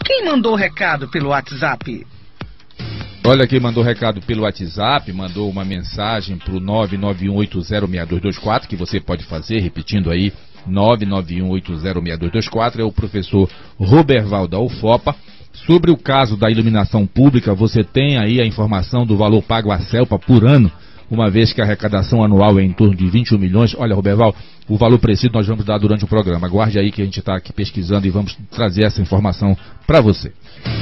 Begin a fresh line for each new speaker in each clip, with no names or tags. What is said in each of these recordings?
Quem mandou o recado pelo WhatsApp?
Olha, quem mandou recado pelo WhatsApp, mandou uma mensagem para o 991806224, que você pode fazer, repetindo aí, 991806224, é o professor Roberval da UFOPA. Sobre o caso da iluminação pública, você tem aí a informação do valor pago à CELPA por ano, uma vez que a arrecadação anual é em torno de 21 milhões. Olha, Roberval, o valor preciso nós vamos dar durante o programa. Aguarde aí que a gente está aqui pesquisando e vamos trazer essa informação para você.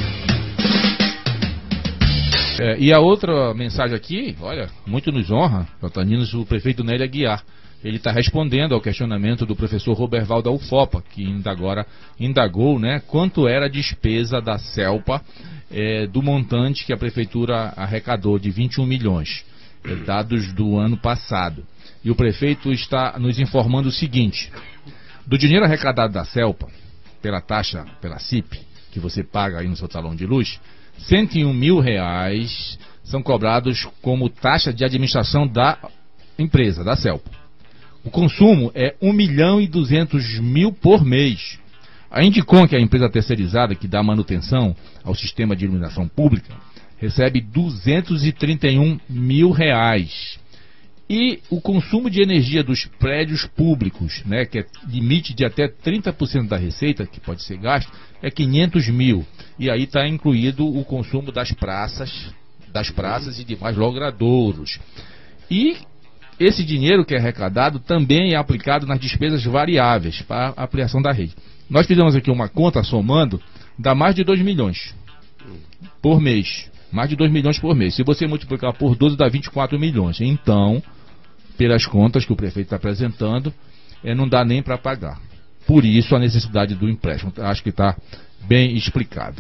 E a outra mensagem aqui, olha, muito nos honra, Tantaninos, o prefeito Nélio Aguiar. Ele está respondendo ao questionamento do professor Roberval da UFOPA, que ainda agora indagou, né, quanto era a despesa da CELPA do montante que a prefeitura arrecadou de 21 milhões, dados do ano passado. E o prefeito está nos informando o seguinte: do dinheiro arrecadado da CELPA, pela taxa, pela CIP, que você paga aí no seu talão de luz, 101 mil reais são cobrados como taxa de administração da empresa, da CELPA. O consumo é 1.200.000 por mês. A Indicom, que é a empresa terceirizada que dá manutenção ao sistema de iluminação pública, recebe 231 mil reais. E o consumo de energia dos prédios públicos, né, que é limite de até 30% da receita, que pode ser gasto, é 500 mil. E aí está incluído o consumo das praças e demais logradouros. E esse dinheiro que é arrecadado também é aplicado nas despesas variáveis para a ampliação da rede. Nós fizemos aqui uma conta somando, dá mais de 2 milhões por mês. Mais de 2 milhões por mês. Se você multiplicar por 12, dá 24 milhões. Então, pelas contas que o prefeito está apresentando, não dá nem para pagar. Por isso a necessidade do empréstimo. Acho que está bem explicado.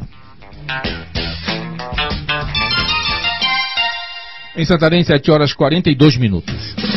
Em Santarém, 7 horas 42 minutos.